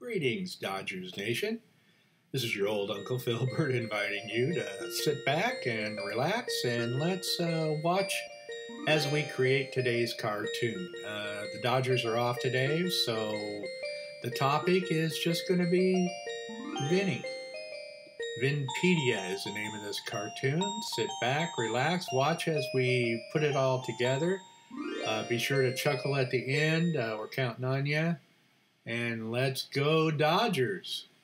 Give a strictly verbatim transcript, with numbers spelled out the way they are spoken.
Greetings, Dodgers Nation. This is your old Uncle Philbert inviting you to sit back and relax and let's uh, watch as we create today's cartoon. Uh, the Dodgers are off today, so the topic is just going to be Vinny. Vinpedia is the name of this cartoon. Sit back, relax, watch as we put it all together. Uh, be sure to chuckle at the end. Uh, we're counting on you. And let's go Dodgers!